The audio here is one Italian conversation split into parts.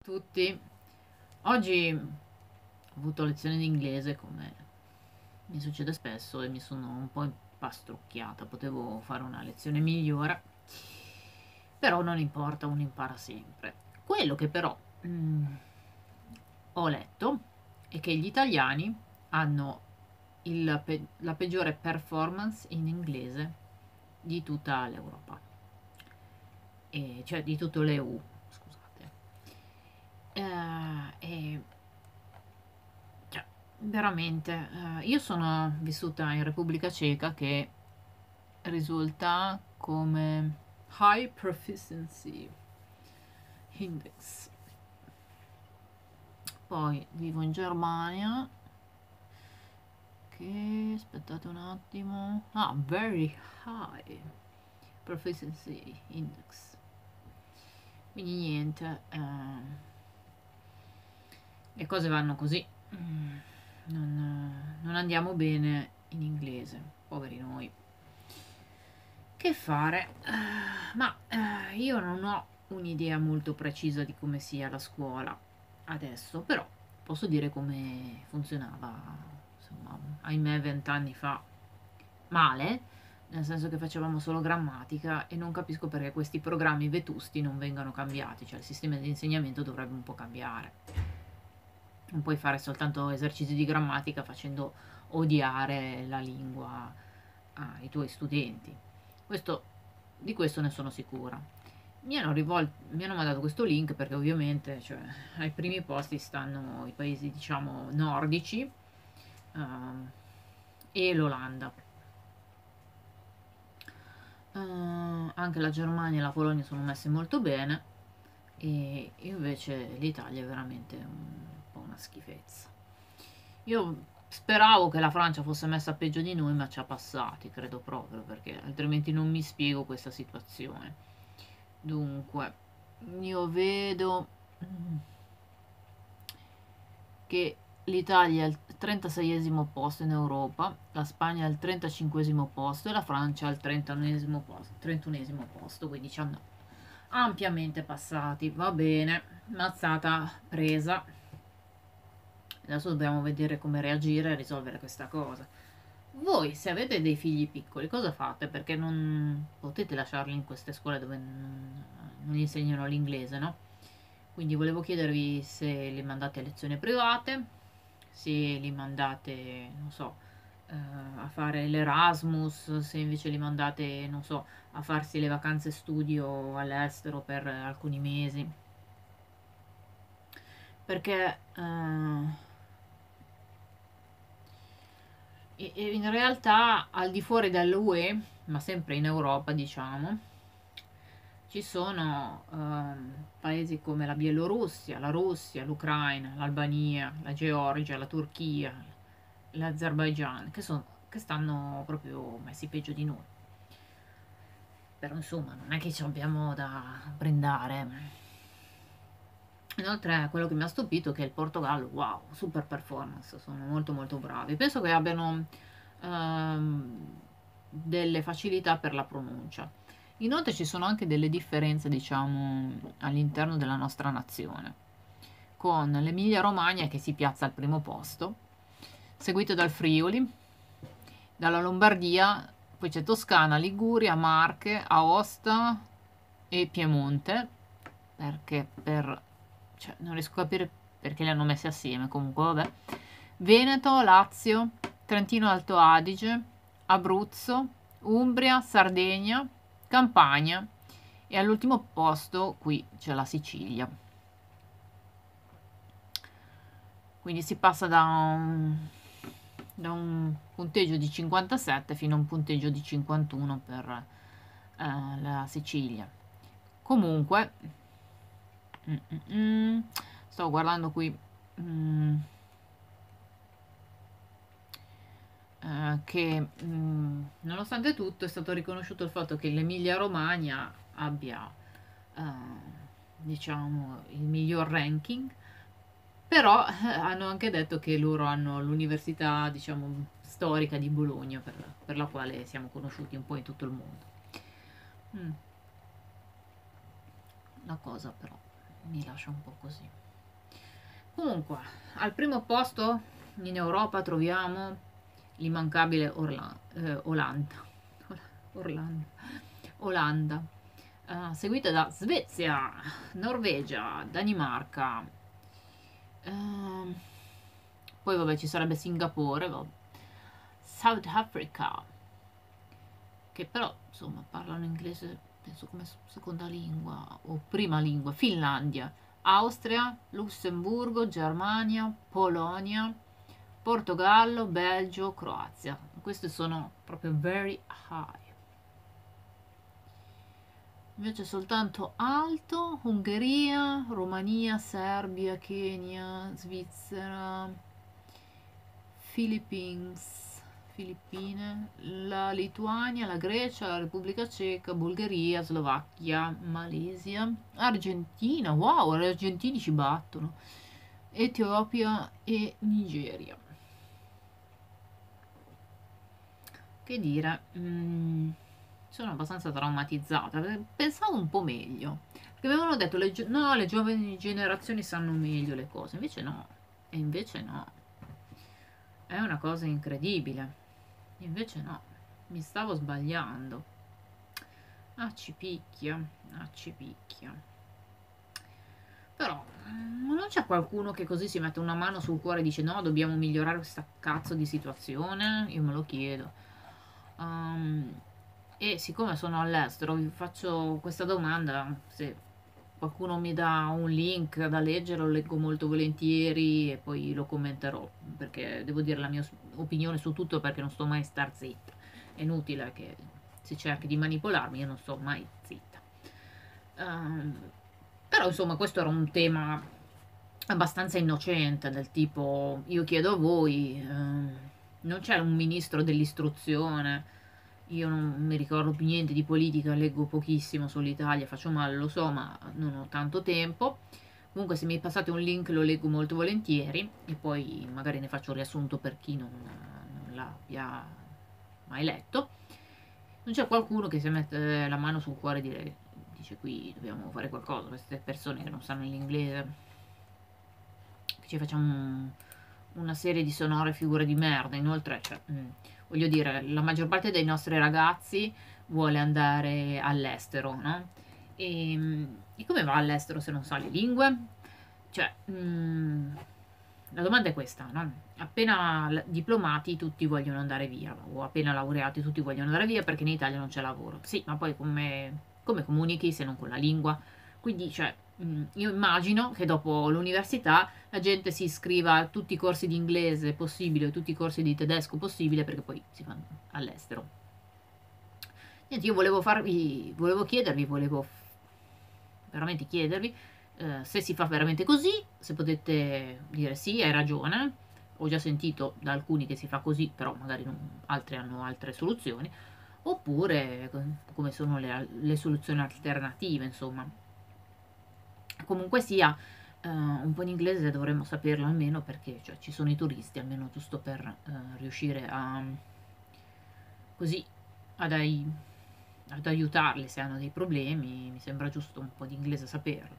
tutti. Oggi ho avuto lezione di inglese come mi succede spesso e mi sono un po' impastrocchiata. Potevo fare una lezione migliore, però non importa, uno impara sempre. Quello che però ho letto è che gli italiani hanno la peggiore performance in inglese di tutta l'Europa, cioè di tutto l'EU, scusate. E cioè, veramente, io sono vissuta in Repubblica Ceca che risulta come High Proficiency Index. Poi vivo in Germania che, aspettate un attimo, Very High Proficiency Index. Quindi niente, le cose vanno così. Non andiamo bene in inglese, poveri noi. Che fare? Io non ho un'idea molto precisa di come sia la scuola adesso, però posso dire come funzionava, insomma, ahimè, 20 anni fa. Male, nel senso che facevamo solo grammatica e non capisco perché questi programmi vetusti non vengano cambiati, cioè il sistema di insegnamento dovrebbe un po' cambiare. Non puoi fare soltanto esercizi di grammatica facendo odiare la lingua ai tuoi studenti. Questo, di questo ne sono sicura. Mi hanno mandato questo link perché ovviamente, cioè, ai primi posti stanno i paesi, diciamo, nordici, e l'Olanda. Anche la Germania e la Polonia sono messe molto bene e invece l'Italia è veramente un po' una schifezza. Io speravo che la Francia fosse messa peggio di noi, ma ci ha passati, credo proprio, perché altrimenti non mi spiego questa situazione. Dunque, io vedo che l'Italia è al 36esimo posto in Europa, la Spagna è al 35esimo posto e la Francia al 31esimo posto, quindi ci hanno ampiamente passati. Va bene, mazzata presa. Adesso dobbiamo vedere come reagire e risolvere questa cosa. Voi, se avete dei figli piccoli, cosa fate? Perché non potete lasciarli in queste scuole dove non gli insegnano l'inglese, no? Quindi volevo chiedervi se li mandate a lezioni private, se li mandate, non so, a fare l'Erasmus, se invece li mandate, non so, a farsi le vacanze studio all'estero per alcuni mesi. Perché e in realtà al di fuori dell'UE, ma sempre in Europa, diciamo, ci sono paesi come la Bielorussia, la Russia, l'Ucraina, l'Albania, la Georgia, la Turchia, l'Azerbaigian, che stanno proprio messi peggio di noi. Però insomma, non è che ci abbiamo da brindare. Inoltre, quello che mi ha stupito è che il Portogallo, wow, super performance, sono molto molto bravi. Penso che abbiano ehm, delle facilità per la pronuncia. Inoltre ci sono anche delle differenze, diciamo, all'interno della nostra nazione, con l'Emilia-Romagna che si piazza al primo posto, seguito dal Friuli, dalla Lombardia, poi c'è Toscana, Liguria, Marche, Aosta e Piemonte, perché cioè, non riesco a capire perché li hanno messi assieme, comunque vabbè. Veneto, Lazio, Trentino Alto Adige, Abruzzo, Umbria, Sardegna, Campania e all'ultimo posto qui c'è la Sicilia. Quindi si passa da un punteggio di 57 fino a un punteggio di 51 per la Sicilia. Comunque, sto guardando qui che nonostante tutto è stato riconosciuto il fatto che l'Emilia-Romagna abbia, eh, diciamo, il miglior ranking, però hanno anche detto che loro hanno l'università, diciamo, storica di Bologna, per la quale siamo conosciuti un po' in tutto il mondo. Mm, una cosa però. mi lascia un po' così. Comunque, al primo posto in Europa troviamo l'immancabile Olanda. Orlando. Olanda, seguita da Svezia, Norvegia, Danimarca, ehm, poi vabbè ci sarebbe Singapore, South Africa, che però insomma parlano inglese penso come seconda lingua o prima lingua, Finlandia, Austria, Lussemburgo, Germania, Polonia, Portogallo, Belgio, Croazia. Queste sono proprio very high. Invece soltanto alto, Ungheria, Romania, Serbia, Kenya, Svizzera, Filippine, la Lituania, la Grecia, la Repubblica Ceca, Bulgaria, Slovacchia, Malesia, Argentina, wow, gli argentini ci battono, Etiopia e Nigeria. Che dire, sono abbastanza traumatizzata, pensavo un po' meglio, perché mi avevano detto no, le giovani generazioni sanno meglio le cose, invece no, è una cosa incredibile, invece no, mi stavo sbagliando, ci picchia, ci picchia. Però non c'è qualcuno che così si mette una mano sul cuore e dice no, dobbiamo migliorare questa cazzo di situazione? Io me lo chiedo. E siccome sono all'estero vi faccio questa domanda, se qualcuno mi dà un link da leggere lo leggo molto volentieri e poi lo commenterò, perché devo dire la mia opinione su tutto, perché non sto mai star zitta, è inutile che si cerchi di manipolarmi, io non sto mai zitta. Però insomma questo era un tema abbastanza innocente, del tipo io chiedo a voi, non c'è un ministro dell'istruzione, io non mi ricordo più niente di politica, leggo pochissimo sull'Italia, faccio male, lo so, ma non ho tanto tempo. Comunque se mi passate un link lo leggo molto volentieri e poi magari ne faccio un riassunto per chi non l'abbia mai letto. Non c'è qualcuno che si mette la mano sul cuore e dice qui dobbiamo fare qualcosa, queste persone che non sanno l'inglese, che ci facciamo una serie di sonore figure di merda. Inoltre, cioè, voglio dire, la maggior parte dei nostri ragazzi vuole andare all'estero, no? E come va all'estero se non sa le lingue? Cioè, la domanda è questa, no? Appena diplomati tutti vogliono andare via, o appena laureati tutti vogliono andare via perché in Italia non c'è lavoro. Sì, ma poi come comunichi se non con la lingua? Quindi, cioè, io immagino che dopo l'università la gente si iscriva a tutti i corsi di inglese possibile, a tutti i corsi di tedesco possibile, perché poi si fanno all'estero. Niente, io volevo veramente chiedervi se si fa veramente così, se potete dire sì, hai ragione. Ho già sentito da alcuni che si fa così, però magari altri hanno altre soluzioni, oppure come sono le soluzioni alternative, insomma. Comunque sia, un po' in inglese dovremmo saperlo almeno perché cioè, ci sono i turisti, almeno giusto per riuscire a così ad, ai- ad aiutarli se hanno dei problemi, mi sembra giusto un po' di inglese saperlo.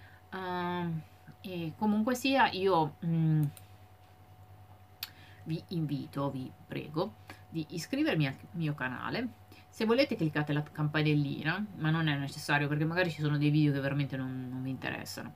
E comunque sia, io vi invito, vi prego di iscrivervi al mio canale. Se volete cliccate la campanellina, ma non è necessario perché magari ci sono dei video che veramente non vi interessano.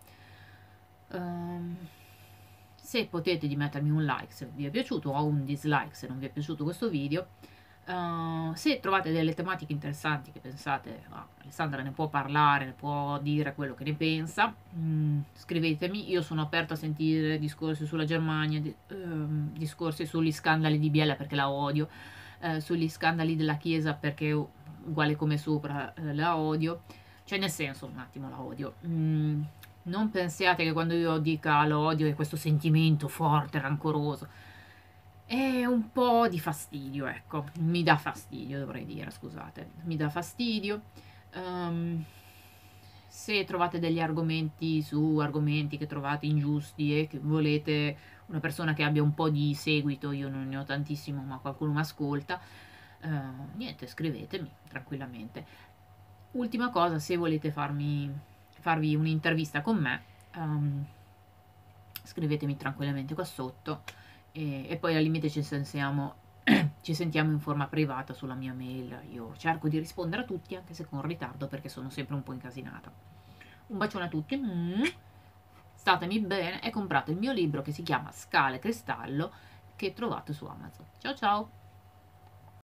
Se potete di mettermi un like se vi è piaciuto o un dislike se non vi è piaciuto questo video. Se trovate delle tematiche interessanti che pensate Alessandra ne può parlare, ne può dire quello che ne pensa, scrivetemi, io sono aperta a sentire discorsi sulla Germania, discorsi sugli scandali di Biella perché la odio, sugli scandali della Chiesa perché uguale come sopra la odio, cioè nel senso un attimo la odio. Non pensiate che quando io dica lo odio è questo sentimento forte, rancoroso. È un po' di fastidio, ecco. Mi dà fastidio, dovrei dire, scusate. Mi dà fastidio. Ehm, Se trovate degli argomenti su argomenti che trovate ingiusti e che volete una persona che abbia un po' di seguito, io non ne ho tantissimo, ma qualcuno mi ascolta, niente, scrivetemi tranquillamente. Ultima cosa, se volete farvi un'intervista con me, scrivetemi tranquillamente qua sotto e poi al limite ci sentiamo in forma privata sulla mia mail. Io cerco di rispondere a tutti anche se con ritardo perché sono sempre un po' incasinata. Un bacione a tutti, statemi bene e comprate il mio libro che si chiama Scale Cristallo, che trovate su Amazon. Ciao ciao!